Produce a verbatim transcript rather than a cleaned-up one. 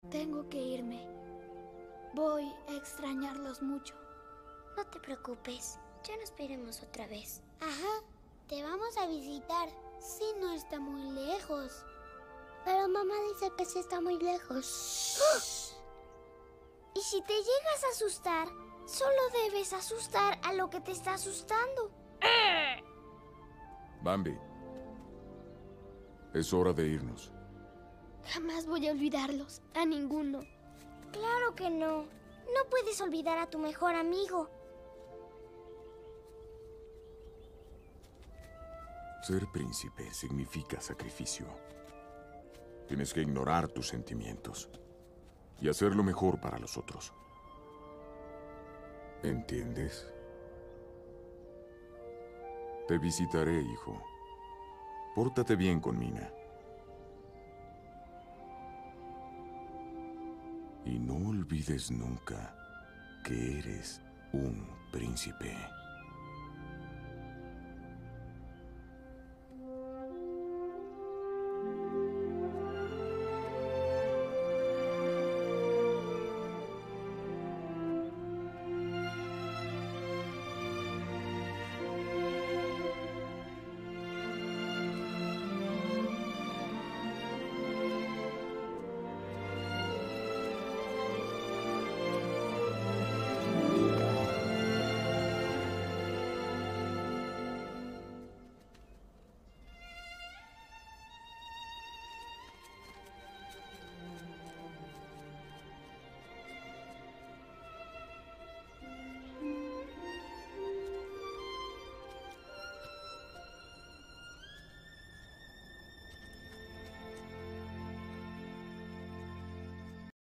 Tengo que irme. Voy a extrañarlos mucho. No te preocupes, ya nos veremos otra vez. Ajá, te vamos a visitar. Sí, no está muy lejos. Pero mamá dice que sí está muy lejos. ¡Oh! Y si te llegas a asustar, solo debes asustar a lo que te está asustando. Bambi, es hora de irnos. Jamás voy a olvidarlos, a ninguno. Claro que no. No puedes olvidar a tu mejor amigo. Ser príncipe significa sacrificio. Tienes que ignorar tus sentimientos y hacer lo mejor para los otros. ¿Entiendes? Te visitaré, hijo. Pórtate bien con Mina. Y no olvides nunca que eres un príncipe.